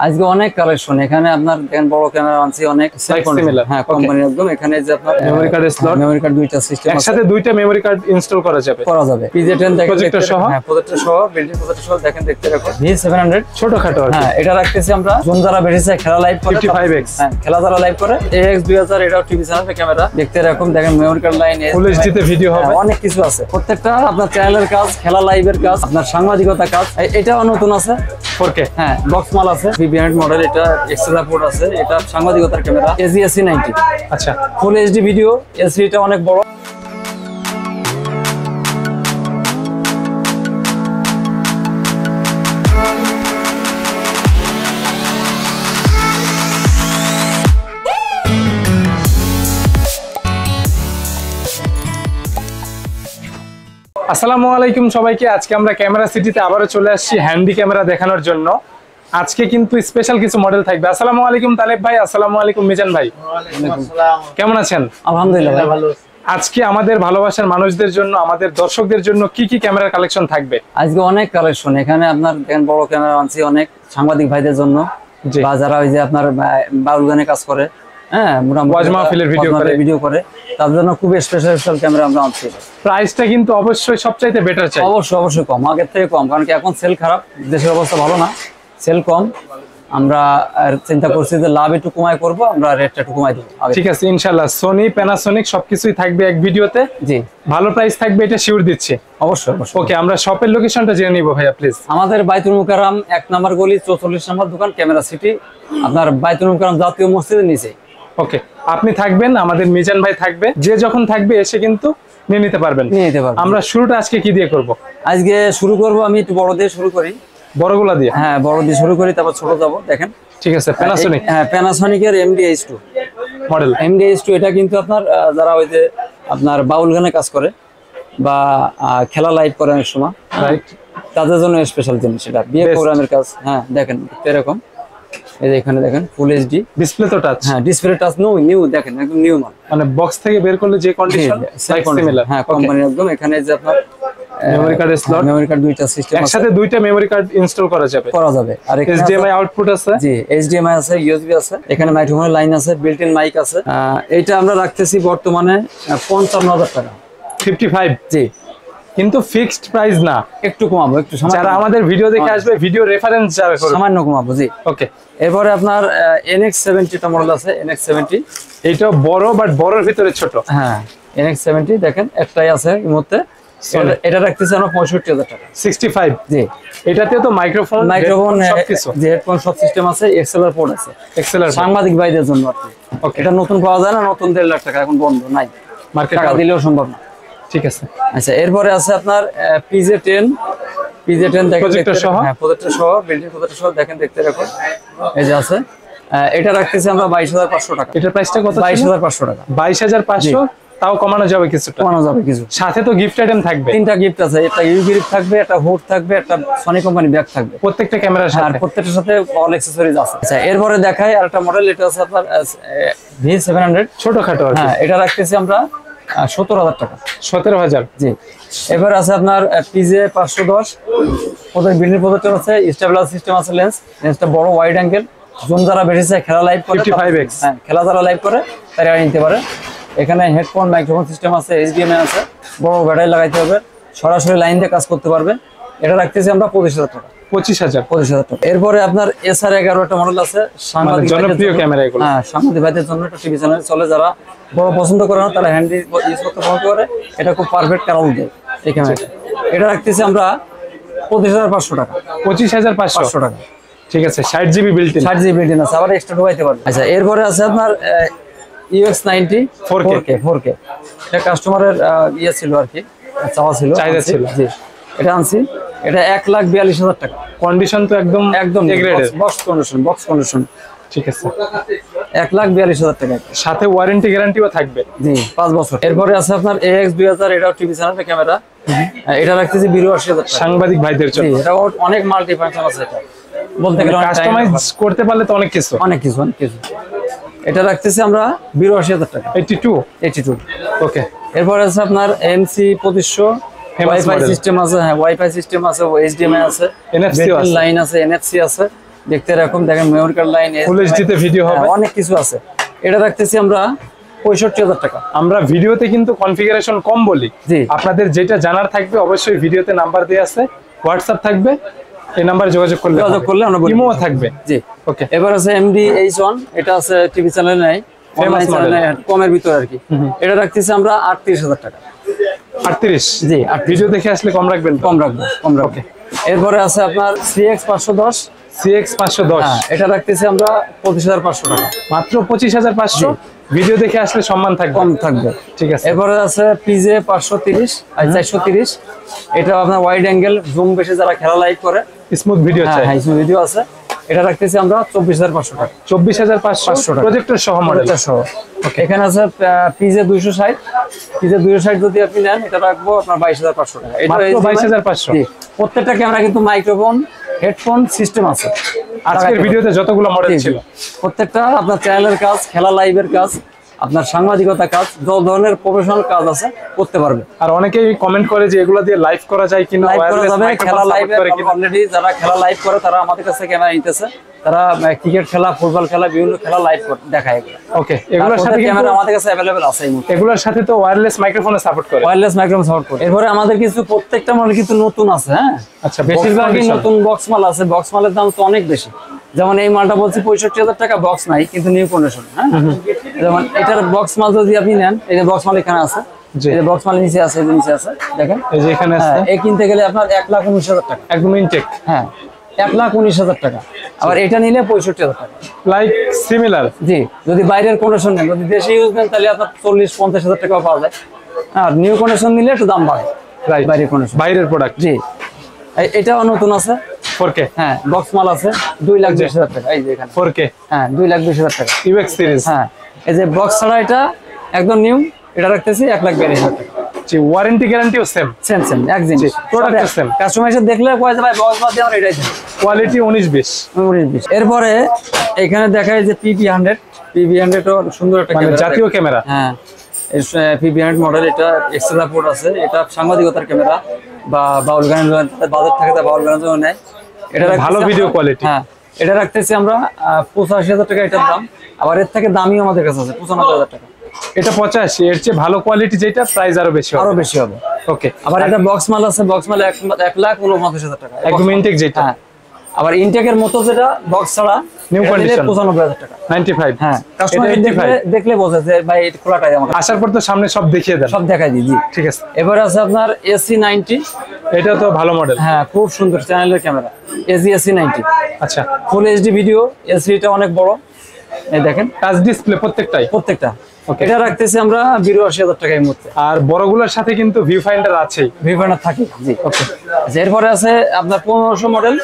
আজকে অনেক কালেকশন এখানে আপনার দেখেন বড় ক্যামেরা আনছি অনেক সিমিলার হ্যাঁ কোম্পানি একদম এখানে যে আপনার memory card slot memory card দুইটা সিস্টেম আছে একসাথে দুইটা মেমরি কার্ড ইনস্টল করা যাবে PJ10 দেখেন প্রজেক্টর সহ হ্যাঁ প্রজেক্টর সহ বিল্ডিং প্রজেক্টর সহ দেখেন দেখতে রাখো V700 ছোটখাটো হ্যাঁ এটা রাখতেছি আমরা জোন যারা বেরিয়েছে খেলা লাইভ করে 55x হ্যাঁ খেলা যারা লাইভ করে AX2000 এটাও টিভি চ্যানেলের ক্যামেরা দেখতে এরকম দেখেন memory card line full HD তে ভিডিও হবে অনেক কিছু আছে প্রত্যেকটা আপনার চ্যানেলের কাজ খেলা লাইভের কাজ আপনার সাংবাদিকতা কাজ এটাও নতুন আছে 4K হ্যাঁ বক্স মাল আছে V100 মডেল এটা এক্সট্রা পোর্ট আছে এটা সাংবাদিকতার ক্যামেরা AG-AC90 আচ্ছা ফুল এইচডি ভিডিও এসডিটা অনেক বড় আসসালামু আলাইকুম সবাইকে। আজকে আমরা ক্যামেরা সিটিতে আবারো চলে আসছি হ্যান্ডি ক্যামেরা দেখানোর জন্য। আজকে কিন্তু স্পেশাল কিছু মডেল থাকবে। আসসালামু আলাইকুম তালেব ভাই, আসসালামু আলাইকুম মিজান ভাই, কেমন আছেন? আলহামদুলিল্লাহ ভালো। আজকে আমাদের ভালোবাসার মানুষদের জন্য, আমাদের দর্শকদের জন্য কি কি ক্যামেরার কালেকশন থাকবে? আজকে অনেক কালেকশন এখানে আপনার দেখেন বড় ক্যামেরা আনছি অনেক সাংবাদিক ভাইদের জন্য বা যারা ওই যে আপনার বাউল গানে কাজ করে হ্যাঁ ওয়াজ মাহফিলের ভিডিও করে তাদের জন্য খুব স্পেশাল ক্যামেরা আমরা আনছি। প্রাইসটা কিন্তু অবশ্যই সবচাইতে বেটার চাই। অবশ্যই কম, আগের থেকে কম, কারণ কি এখন সেল খারাপ, দেশের অবস্থা ভালো না, সেল কম। আমরা চিন্তা করছি যে লাভ একটু কমাই করব, আমরা রেটটা একটু কমাই দেব। ঠিক আছে ইনশাআল্লাহ। সোনি প্যানাসোনিক সবকিছুই থাকবে এক ভিডিওতে। জি ভালো প্রাইস থাকবে এটা শিওর দিচ্ছি। অবশ্যই। ওকে, আমরা শপের লোকেশনটা জেনে নিব ভাইয়া প্লিজ। আমাদের বাইতুল মুকাররম 1 নম্বর গলি 44 নম্বর দোকান ক্যামেরা সিটি, আপনার বাইতুল মুকাররম জাতীয় মসজিদের নিচে। ওকে, আপনি থাকবেন, আমাদের মিজান ভাই থাকবে, যে যখন থাকবে এসে কিন্তু নিয়ে নিতে পারবেন। আমরা শুরুটা আজকে কি দিয়ে করব? আজকে শুরু করব আমি একটু বড় দিয়ে শুরু করি। বড়গুলা দিয়ে? হ্যাঁ বড় দিয়ে শুরু করি, তারপর ছোট যাব। দেখেন ঠিক আছে, প্যানাসোনিক। হ্যাঁ প্যানাসোনিকের MDH2 মডেল। MDH2 এটা কিন্তু আপনার যারা ওই যে আপনার বাউল গানে কাজ করে বা খেলা লাইভ করে অনেক সময়, রাইট, তাদের জন্য স্পেশাল জিনিস এটা, বিয়ে প্রোগ্রামের কাজ। হ্যাঁ দেখেন এরকম, এই যে এখানে দেখেন ফুল এইচডি ডিসপ্লে তো টাচ। হ্যাঁ ডিসপ্লে টাচ নিউ, দেখেন একদম নিউ মাল, মানে বক্স থেকে বের করলে যে কন্ডিশন সিমিলার। হ্যাঁ কোম্পানি একদম। এখানে যে আপনার memory card slot, memory card দুইটা সিস্টেম আছে, একসাথে দুইটা মেমরি কার্ড ইনস্টল করা যাবে। আর এখানে HDMI আউটপুট আছে। জি HDMI আছে, USB আছে, এখানে মাইক্রোফোনের লাইন আছে, বিল্ট ইন মাইক আছে। এইটা আমরা রাখতেছি বর্তমানে 55,000 টাকা। 55? জি, কিন্তু ফিক্সড প্রাইস না, একটু কমাবো, একটু যারা আমাদের ভিডিও দেখে আসবে ভিডিও রেফারেন্স যাবে সামান্য কমাবো। জি ওকে। এরপরে আপনার NX70 টা মডেল আছে, NX70 এইটা বড় বাট বড়র ভিতরে ছোট। হ্যাঁ NX70 দেখেন একটাই আছে এর মধ্যে, এটা রাখতেছি আমরা 65,000 টাকা। 65? জি। এটাতে তো মাইক্রোফোন সবকিছু, যে হেডফোন সব সিস্টেম আছে, XLR পোর্ট আছে, XLR সাংবাদিক ভাইদের জন্য আর কি। ওকে, এটা নতুন পাওয়া যায় না, নতুন 1.5 লাখ টাকা এখন বন্ধ, নাই মার্কেট, টাকা দিলেও সম্ভব না। ঠিক আছে। আচ্ছা এরপরে আছে আপনার PJ10 দেখেন প্রজেক্টর সহ। হ্যাঁ প্রজেক্টর সহ, বিল্ডিং প্রজেক্টর সহ, দেখেন দেখতে রাখো, এই যে আছে। এটা রাখতেছি আমরা 22,500 টাকা। এটার প্রাইসটা কত? 22,500 টাকা। 22,500, তাও কমানো যাবে কিছুটা? কমানো যাবে কিছু। সাথে তো গিফট আইটেম থাকবে, 3টা গিফট আছে, একটা ইউভি গ্রিপ থাকবে, একটা হুড থাকবে, একটা সনি কোম্পানি ব্যাগ থাকবে প্রত্যেকটা ক্যামেরার সাথে, আর প্রত্যেকটার সাথে অল অ্যাকসেসরিজ আছে। আচ্ছা এরপরে দেখাই আরেকটা মডেল, এটা আছে আপনার V700 ছোটখাটো। হ্যাঁ এটা রাখতেছি আমরা 17,000 টাকা। 17,000? জি। এবার আছে আপনার PJ510, ওদের বিল্ডিং প্রজেক্টর আছে, স্টেবিলাইজার সিস্টেম আছে, লেন্সটা বড় ওয়াইড অ্যাঙ্গেল, জুম যারা বেরিয়েছে খেলা লাইভ করে 55x। হ্যাঁ খেলা যারা লাইভ করে তারা নিতে পারে। এখানে হেডফোন মাইক্রোফোন সিস্টেম আছে, HDMI আছে, বড় ব্যাটারি লাগাইতে হবে, সরাসরি লাইন দিয়ে কাজ করতে পারবে। এটা রাখতেছি আমরা 25,000 টাকা। 25,000 টাকা। এরপরে আপনার SR11 একটা মডেল আছে, সাংবাদিক জনপ্রিয় ক্যামেরা এগুলো। হ্যাঁ সাংবাদিক ভাইদের জন্য একটা টিভি চ্যানেল চলে, যারা বড় পছন্দ করে না তারা হ্যান্ডি ইউজ করতে পছন্দ করে, এটা খুব পারফেক্ট কালার দেয় এই ক্যামেরাটা। এটা রাখতেছি আমরা 25,500 টাকা। 25,500 টাকা। ঠিক আছে। 60GB built in, 60GB built in আছে, আবার এক্সট্রা ঢোকাইতে পারবে। আচ্ছা এরপরে আছে আপনার UX90 4K। এটা কাস্টমারের ইয়ে ছিল আর কি, চাওয়া ছিল, চাহিদা ছিল। জি এটা আনছি, এটা 1,42,000 টাকা। কন্ডিশন তো একদম বক্স কন্ডিশন। ঠিক আছে, 1,42,000 টাকা। সাথে ওয়ারেন্টি গ্যারান্টিও থাকবে। জি 5 বছর। এরপরে আছে আপনার AX2000, এটাও টিভি চ্যানেলের ক্যামেরা, এটা রাখতেছি 82,000 টাকা। সাংবাদিক ভাইদের জন্য এটা অনেক মাল্টি ফাংশন আছে, এটা বলতে গেলে কাস্টমাইজ করতে পারলে তো অনেক কিছু। এটা রাখতেছি আমরা 82,000 টাকা। 82? ওকে। এরপর আছে আপনার MC2500, ওয়াইফাই সিস্টেম আছে, হ্যাঁ ওয়াইফাই সিস্টেম আছে, HDMI আছে, NFC লাইন আছে, NFC আছে, দেখতে এরকম দেখেন, memory card line, full HD তে ভিডিও হবে, অনেক কিছু আছে। এটা রাখতেছি আমরা 65,000 টাকা। আমরা ভিডিওতে কিন্তু কনফিগারেশন কম বলি, জি। আপনাদের যেটা জানার থাকবে অবশ্যই ভিডিওতে নাম্বার দেওয়া আছে, হোয়াটসঅ্যাপ থাকবে, এই নাম্বারে যোগাযোগ করলে আমরা বলি। ইমো থাকবে। জি, ওকে। এবার আছে MDH1, এটা আছে টিভি চ্যানেল নাই, ফেমাস মডেল, কমের ভিতরে আর কি। এটা রাখতেছি আমরা 38,000 টাকা। 38? জি, ভিডিও দেখে আসলে কম রাখবেন? কম রাখবো, কম রাখবো। এরপরে আছে আপনার CX 510, CX 510, এটা রাখতেছি আমরা 25,500 টাকা। মাত্র 25,500। ভিডিও দেখে আসলে সম্মান থাকবে, কম থাকবে, ঠিক আছে। এরপরে আছে PJ 530 আর 430, এটা আপনার ওয়াইড অ্যাঙ্গেল জুম বেশি যারা খেলা লাইভ করে, স্মুথ ভিডিও চাই, হ্যাঁ স্মুথ ভিডিও আছে। এটা রাখতেছি আমরা 24,500 টাকা। 24,500 টাকা, প্রজেক্টর সহ মডেল সহ। এখানে আছে PJ 260, PJ 260 যদি আপনি নেন এটা রাখবো আপনার 22,500 টাকা। এটা মাত্র 22,500। প্রত্যেকটা ক্যামেরা কিন্তু মাইক্রোফোন, হেডফোন সিস্টেম আছে। আজকের ভিডিওতে যতগুলো মডেল ছিল প্রত্যেকটা আপনার চ্যানেলের কাজ, খেলা লাইভের কাজ, আপনার সাংবাদিকতা কাজ, যত ধরনের প্রফেশনাল কাজ আছে করতে পারবে। আর অনেকেই কমেন্ট করে যে এগুলো দিয়ে লাইভ করা যায় কিনা, লাইভ করা যাবে, খেলা লাইভে অলরেডি যারা খেলা লাইভ করে তারা আমাদের কাছে ক্যামেরা নিতেছে, তারা ক্রিকেট খেলা, ফুটবল খেলা, বিভিন্ন খেলা লাইভ দেখায়। ওকে, এগুলোর সাথে ক্যামেরা আমাদের কাছে अवेलेबल আছে। এগুলোর সাথে তো ওয়্যারলেস মাইক্রোফোনে সাপোর্ট করে, ওয়্যারলেস মাইক্রোফোন সাপোর্ট করে। এরপরে আমাদের কিছু প্রত্যেকটা মডেল কিন্তু নতুন আছে, হ্যাঁ। আচ্ছা, বেশিরভাগই নতুন বক্স মাল আছে। বক্স মালের দাম তো অনেক বেশি। যেমন এই মালটা বলছি 65,000 টাকা, বক্স নাই কিন্তু নিউ কন্ডিশন, হ্যাঁ। যেমন এটার বক্স মাল যদি আপনি নেন, এই যে বক্স মাল এখানে আছে, এই যে বক্স মাল নিচে আছে, এই যে নিচে আছে দেখেন, এই যে এখানে আছে। এই কিনতে গেলে আপনার 1,19,000 টাকা, একদম ইনটেক, হ্যাঁ 1,19,000 টাকা। আবার এটা নিলে 65,000 টাকা। Like similar. জি, যদি বাইরের কন্ডিশন নেন, যদি দেশি ইউজ নেন তাহলে আপনার 40-50,000 টাকা পাওয়া যায়। আর নিউ কন্ডিশন নিলে একটু দাম বাড়ে, রাইট, বাইরের কন্ডিশন, বাইরের প্রোডাক্ট। জি, এটাও নতুন আছে 4K, হ্যাঁ বক্স মাল আছে 2,20,000 টাকা। এই যে এখানে 4K, হ্যাঁ 2,20,000 টাকা UX সিরিজ। হ্যাঁ, এই যে বক্স ছাড়া এটা একদম নিউ, এটা রাখতেছি 1,42,000 টাকা। জি, ওয়ারেন্টি গ্যারান্টিও সেম, সেম এক জিনিস, প্রোডাক্ট সেম। কাস্টমার এসে দেখলে কয় যে ভাই বক্স বাদ দিয়ে আমরা এটাই দেব, কোয়ালিটি 19-20। এরপরে এখানে দেখায় যে PB100 ও সুন্দর একটা মানে ক্যামেরা, জাতীয় ক্যামেরা, হ্যাঁ PB100 মডেল। এটা এক্সট্রা পোর্ট আছে, এটা সাংবাদিকতার ক্যামেরা বা বাউল গানের বাজেট থাকে তা বাউল গানের জন্য নেয়। এটা ভালো ভিডিও কোয়ালিটি। হ্যাঁ, এটা রাখতেছি আমরা 85,000 টাকা এটার দাম। আবার এর থেকে দামিও আমাদের কাছে আছে 95,000 টাকা। এটা 85, এর চেয়ে ভালো কোয়ালিটি যেটা প্রাইস আরো বেশি হবে, আরো বেশি হবে। ওকে। আবার এটা বক্স মাল আছে, বক্স মালে 1,49,000 টাকা, একদম ইনটেক যেটা। হ্যাঁ, আবার ইনটেকের মতো যেটা বক্স ছাড়া নিউ কন্ডিশন 95,000 টাকা, 95। হ্যাঁ কাস্টমার দেখলে বোঝে যে ভাই এটা খোলাটাই আমার। আসার পর তো সামনে সব দেখিয়ে দেন, সব দেখাই দিই, জি ঠিক আছে। এবারে আছে আপনার AC90, এটা তো ভালো মডেল, হ্যাঁ খুব সুন্দর চ্যানেলের ক্যামেরা, AC90। আচ্ছা, ফুল এইচডি ভিডিও, এসডিটা অনেক বড়, এই দেখেন টাচ ডিসপ্লে প্রত্যেকটা। এটা রাখতেছি আমরা 82,000 টাকা এই মুহূর্তে। আর বড়গুলোর সাথে কিন্তু ভিউ ফাইন্ডার আছেই, ভিভেনার থাকে, জি ওকে। এরপরে আছে আপনার 1500 মডেল,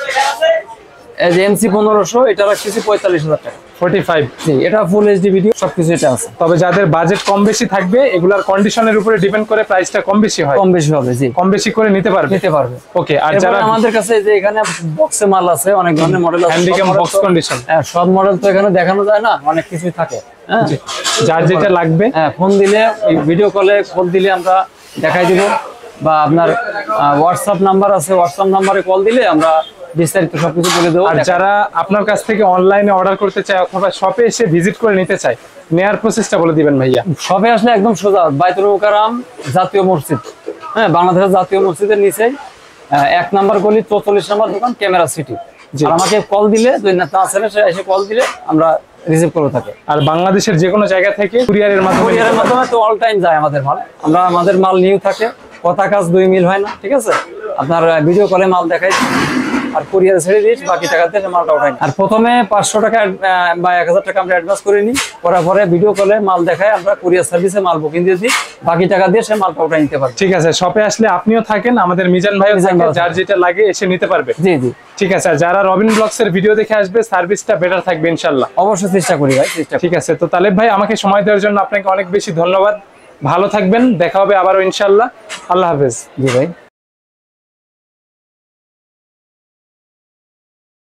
এই যে MC 1500, এটা রাখতেছি 45,000 টাকা, 45। জি, এটা ফুল এইচডি ভিডিও সবকিছু এটা আছে। তবে যাদের বাজেট কম বেশি থাকবে, এগুলার কন্ডিশনের উপরে ডিপেন্ড করে প্রাইসটা কম বেশি হয়, কম বেশি হবে, জি কম বেশি করে নিতে পারবে। ওকে। আর যারা আমাদের কাছে যে এখানে বক্সে মাল আছে, অনেক ধরনের মডেল আছে, হ্যান্ডিক্যাম বক্স কন্ডিশন, হ্যাঁ সব মডেল তো এখানে দেখানো যায় না, অনেক কিছুই থাকে, হ্যাঁ যার যেটা লাগবে, হ্যাঁ ফোন দিলে, ভিডিও কলে ফোন দিলে আমরা দেখাই দিব, বা আপনার হোয়াটসঅ্যাপ নাম্বার আছে, হোয়াটসঅ্যাপ নাম্বারে কল দিলে আমরা বিস্তারিত সবকিছু বলে দেবো। আর যারা আপনার কাছ থেকে অনলাইনে অর্ডার করতে চায় অথবা শপে এসে ভিজিট করে নিতে চায়, নেয়ার প্রসেসটা বলে দিবেন ভাইয়া। শপে আসলে একদম সোজা, বাইতুল মুকাররম জাতীয় মসজিদ, হ্যাঁ বাংলাদেশের জাতীয় মসজিদের নিচে 1 নাম্বার গলি 44 নম্বর দোকান, ক্যামেরা সিটি। আর আমাকে কল দিলে, যদি না ছেলে সে এসে কল দিলে আমরা রিসিভ করে থাকি। আর বাংলাদেশের যে কোনো জায়গা থেকে কুরিয়ারের মাধ্যমে তো অল টাইম যায় আমাদের মাল, আমাদের মাল নিউ থাকে, কথা কাজ 2 মিল হয় না, ঠিক আছে। আপনার ভিডিও কলে মাল দেখাই আর কুরিয়ারে ছেড়ে দিই, বাকি টাকা দিয়ে মালটা উঠাই। আর প্রথমে 500 টাকা বা 1,000 টাকা আমরা অ্যাডভান্স করে নিই, করার পরে ভিডিও কলে মাল দেখায়, আমরা কুরিয়ার সার্ভিসে মাল বুকিং দিয়ে দিই, বাকি টাকা দিয়ে সে মালটা উঠাই নিতে পারবে। ঠিক আছে, শপে আসলে আপনিও থাকেন, আমাদের মিজান ভাইও থাকেন, যার যেটা লাগে এসে নিতে পারবে। জি জি, ঠিক আছে। আর যারা রবিন ব্লগসের ভিডিও দেখে আসবে, সার্ভিসটা বেটার থাকবে ইনশাআল্লাহ। অবশ্যই চেষ্টা করি ভাই, ঠিক আছে। তো তালেব ভাই, আমাকে সময় দেওয়ার জন্য আপনাকে অনেক বেশি ধন্যবাদ। ভালো থাকবেন, দেখা হবে আবারও ইনশাআল্লাহ। আল্লাহ হাফেজ। জি ভাই।